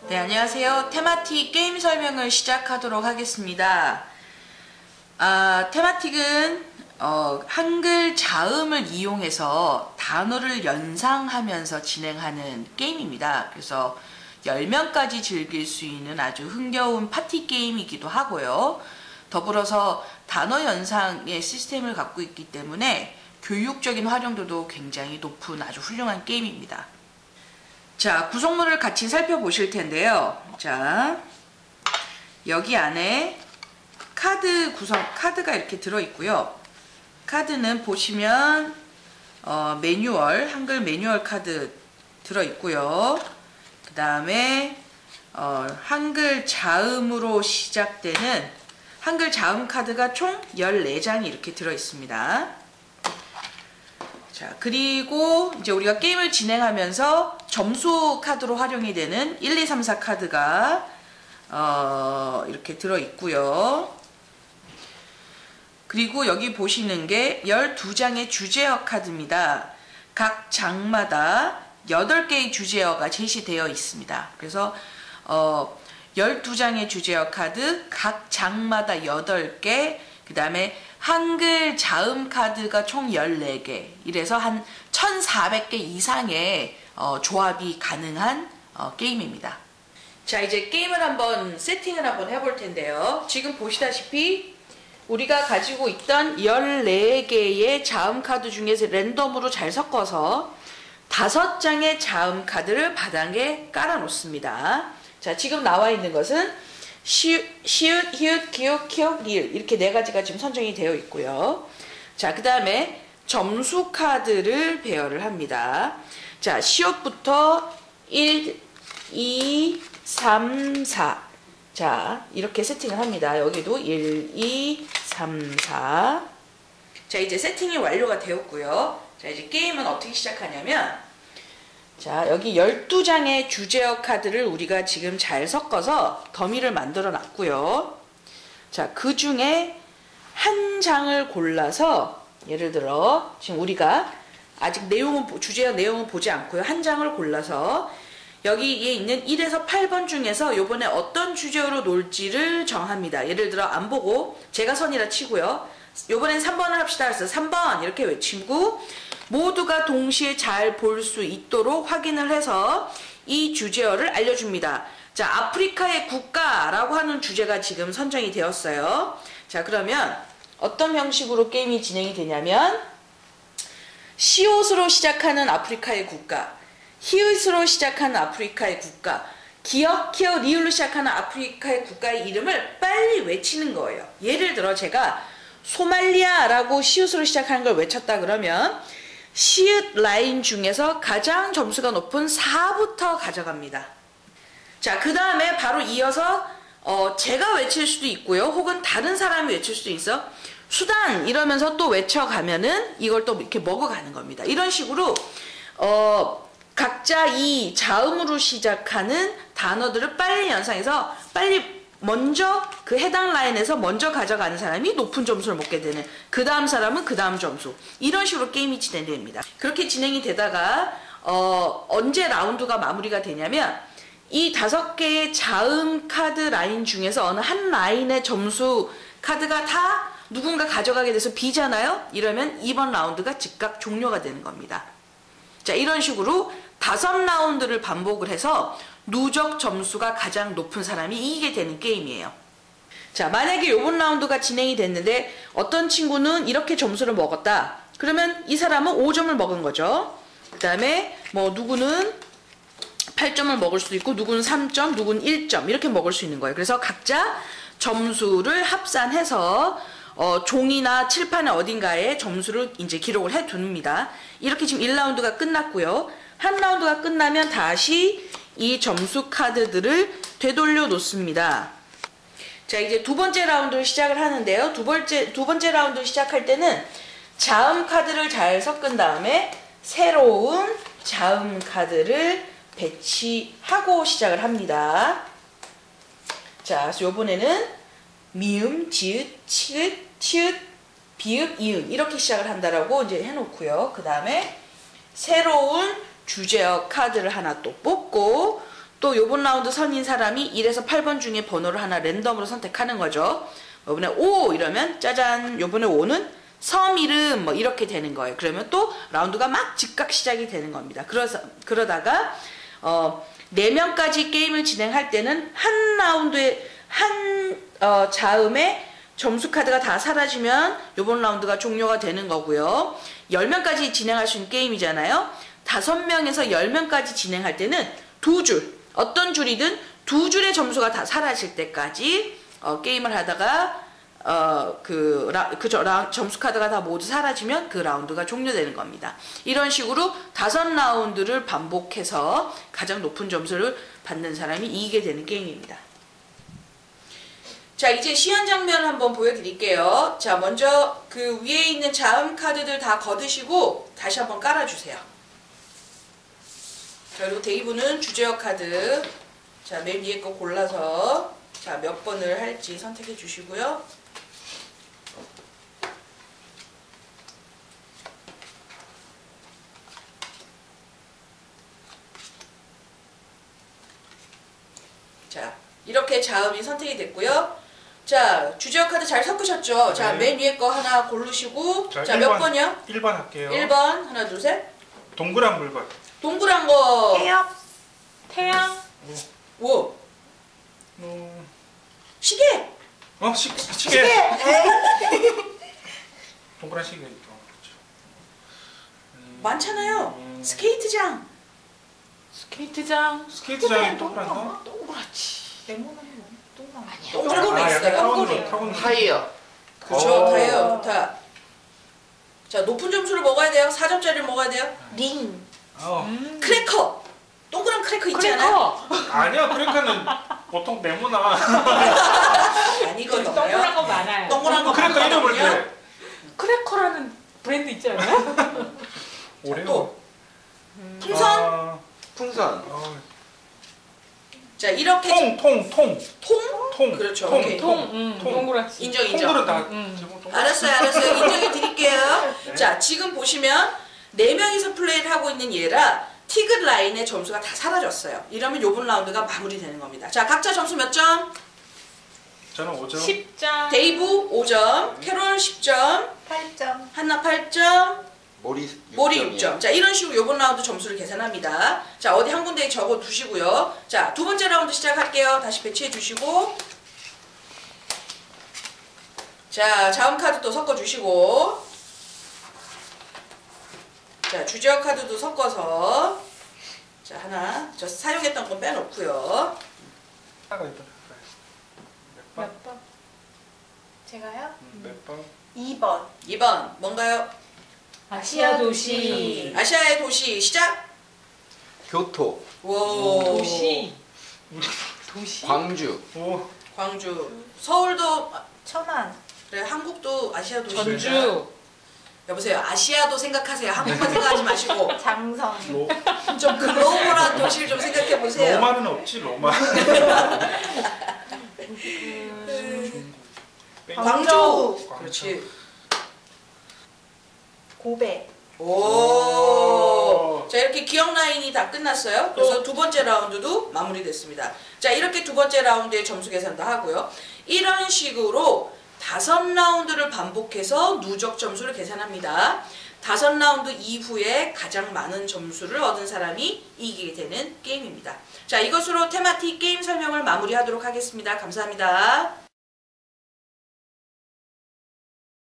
네, 안녕하세요. 테마틱 게임 설명을 시작하도록 하겠습니다. 테마틱은 한글 자음을 이용해서 단어를 연상하면서 진행하는 게임입니다. 그래서 10명까지 즐길 수 있는 아주 흥겨운 파티 게임이기도 하고요. 더불어서 단어 연상의 시스템을 갖고 있기 때문에 교육적인 활용도도 굉장히 높은 아주 훌륭한 게임입니다. 자, 구성물을 같이 살펴보실 텐데요. 자, 여기 안에 카드가 이렇게 들어있고요. 카드는 보시면 매뉴얼, 한글 매뉴얼 카드 들어있고요. 그 다음에 한글 자음으로 시작되는 한글 자음 카드가 총 14장이 이렇게 들어있습니다. 자, 그리고 이제 우리가 게임을 진행하면서 점수 카드로 활용이 되는 1, 2, 3, 4 카드가 이렇게 들어있고요. 그리고 여기 보시는 게 12장의 주제어 카드입니다. 각 장마다 8개의 주제어가 제시되어 있습니다. 그래서 12장의 주제어 카드, 각 장마다 8개, 그 다음에 한글 자음 카드가 총 14개, 이래서 한 1400개 이상의 조합이 가능한 게임입니다. 자, 이제 게임을 한번 세팅을 한번 해볼 텐데요. 지금 보시다시피 우리가 가지고 있던 14개의 자음 카드 중에서 랜덤으로 잘 섞어서 5장의 자음 카드를 바닥에 깔아 놓습니다. 자, 지금 나와 있는 것은 시읒, 히읗, 기역, 키역, 리을 이렇게 4가지가 지금 선정이 되어 있고요. 자, 그 다음에 점수 카드를 배열을 합니다. 자, 시옷부터 1, 2, 3, 4. 자, 이렇게 세팅을 합니다. 여기도 1, 2, 3, 4. 자, 이제 세팅이 완료가 되었고요. 자, 이제 게임은 어떻게 시작하냐면, 자, 여기 12장의 주제어 카드를 우리가 지금 잘 섞어서 더미를 만들어 놨고요. 자, 그 중에 한 장을 골라서, 예를 들어 지금 우리가 아직 주제어 내용은 보지 않고요. 한 장을 골라서 여기에 있는 1에서 8번 중에서 요번에 어떤 주제어로 놀지를 정합니다. 예를 들어 안 보고 제가 선이라 치고요. 요번엔 3번을 합시다. 그래서 3번 이렇게 외치고 모두가 동시에 잘 볼 수 있도록 확인을 해서 이 주제어를 알려줍니다. 자, 아프리카의 국가라고 하는 주제가 지금 선정이 되었어요. 자, 그러면 어떤 형식으로 게임이 진행이 되냐면 시옷으로 시작하는 아프리카의 국가, 히읗으로 시작하는 아프리카의 국가, 기역, 키역, 리을로 시작하는 아프리카의 국가의 이름을 빨리 외치는 거예요. 예를 들어 제가 소말리아라고 시옷으로 시작하는 걸 외쳤다 그러면 시읒 라인 중에서 가장 점수가 높은 4부터 가져갑니다. 자, 그 다음에 바로 이어서 제가 외칠 수도 있고요. 혹은 다른 사람이 외칠 수도 있어. 수단 이러면서 또 외쳐가면은 이걸 또 이렇게 먹어가는 겁니다. 이런 식으로 각자 이 자음으로 시작하는 단어들을 빨리 연상해서 빨리 먼저 그 해당 라인에서 먼저 가져가는 사람이 높은 점수를 먹게 되는, 그 다음 사람은 그 다음 점수, 이런 식으로 게임이 진행됩니다. 그렇게 진행이 되다가 언제 라운드가 마무리가 되냐면 이 5개의 자음 카드 라인 중에서 어느 한 라인의 점수 카드가 다 누군가 가져가게 돼서 비잖아요. 이러면 이번 라운드가 즉각 종료가 되는 겁니다. 자, 이런 식으로 5라운드를 반복을 해서 누적 점수가 가장 높은 사람이 이기게 되는 게임이에요. 자, 만약에 요번 라운드가 진행이 됐는데 어떤 친구는 이렇게 점수를 먹었다. 그러면 이 사람은 5점을 먹은 거죠. 그 다음에 뭐 누구는 8점을 먹을 수도 있고 누구는 3점, 누구는 1점 이렇게 먹을 수 있는 거예요. 그래서 각자 점수를 합산해서 종이나 칠판에 어딘가에 점수를 이제 기록을 해 둡니다. 이렇게 지금 1라운드가 끝났고요. 한 라운드가 끝나면 다시 이 점수 카드들을 되돌려 놓습니다. 자, 이제 두 번째 라운드를 시작을 하는데요. 두 번째 라운드를 시작할 때는 자음 카드를 잘 섞은 다음에 새로운 자음 카드를 배치하고 시작을 합니다. 자, 요번에는 미음, 지읒, 치읒, 비읍, 이응 이렇게 시작을 한다라고 이제 해놓고요. 그 다음에 새로운 주제어 카드를 하나 또 뽑고 또 요번 라운드 선인 사람이 1에서 8번 중에 번호를 하나 랜덤으로 선택하는 거죠. 요번에 5 이러면 짜잔, 요번에 5는 섬 이름 뭐 이렇게 되는 거예요. 그러면 또 라운드가 막 즉각 시작이 되는 겁니다. 그러다가 4명까지 게임을 진행할 때는 한 라운드에 한 자음에 점수 카드가 다 사라지면 요번 라운드가 종료가 되는 거고요. 10명까지 진행할 수 있는 게임이잖아요. 5명에서 10명까지 진행할 때는 2줄, 어떤 줄이든 2줄의 점수가 다 사라질 때까지 게임을 하다가 점수 카드가 다 모두 사라지면 그 라운드가 종료되는 겁니다. 이런 식으로 5라운드를 반복해서 가장 높은 점수를 받는 사람이 이기게 되는 게임입니다. 자, 이제 시연 장면을 한번 보여드릴게요. 자, 먼저 그 위에 있는 자음 카드들 다 거두시고 다시 한번 깔아주세요. 자, 그리고 데이브는 주제어 카드. 자, 맨 위에 거 골라서 자, 몇 번을 할지 선택해 주시고요. 자, 이렇게 자음이 선택이 됐고요. 자, 주제어 카드 잘 섞으셨죠? 네. 자, 맨 위에 거 하나 고르시고. 자, 몇 번이요? 1번 할게요. 1번. 하나, 둘, 셋. 동그란 물건. 동그란 거. 태양. 뭐? 시계. 시계. 동그란 시계. 그렇죠. 많잖아요. 스케이트장. 스케이트장이 동그란가? 동그랗지. 네모난 동그란 아니야. 동그란 있어요. 타이어. 그렇죠. 타이어. 자, 높은 점수를 먹어야 돼요. 4점짜리를 먹어야 돼요. 링. 크래커. 동그란 크래커 있지 않아요? 아니야, 크래커는 보통 네모나. 아니거든요. 동그란 거 많아요. 동그란 거 크래커 이름을 대. 크래커라는 브랜드 있지 않아요? 또 풍선. 풍선. 자, 이렇게 통. 그렇죠. 통. 오케이. 동그랗지. 인정. 통들은 다. 알았어요. 인정해 드릴게요. 네. 자, 지금 보시면 4명이서 플레이를 하고 있는 얘라 티귿 라인의 점수가 다 사라졌어요. 이러면 요번 라운드가 마무리되는 겁니다. 자, 각자 점수 몇 점? 저는 5점. 10점. 데이브 5점, 캐롤 10점, 8점. 한나 8점, 모리 6점. 자, 이런 식으로 요번 라운드 점수를 계산합니다. 자, 어디 한 군데에 적어 두시고요. 자, 두 번째 라운드 시작할게요. 다시 배치해 주시고. 자, 자음 카드 또 섞어 주시고. 자, 주제어 카드도 섞어서. 자, 하나. 저 사용했던 건 빼놓고요. 몇 번? 제가요? 몇 번? 2번. 2번 뭔가요? 아시아 도시. 아시아의 도시 시작. 교토. 오. 도시. 광주. 오. 광주. 서울도 천안. 그래, 한국도 아시아 도시. 전주. 여보세요. 아시아도 생각하세요. 한국만 생각하지 마시고 장성. 좀 글로벌한 도시를 좀 생각해 보세요. 로마는 없지, 로마. 광주. 그렇지. 고베. 오. 자, 이렇게 기억 라인이 다 끝났어요. 그래서 두 번째 라운드도 마무리됐습니다. 자, 이렇게 두 번째 라운드의 점수 계산도 하고요. 이런 식으로 5라운드를 반복해서 누적 점수를 계산합니다. 5라운드 이후에 가장 많은 점수를 얻은 사람이 이기게 되는 게임입니다. 자, 이것으로 테마틱 게임 설명을 마무리하도록 하겠습니다. 감사합니다.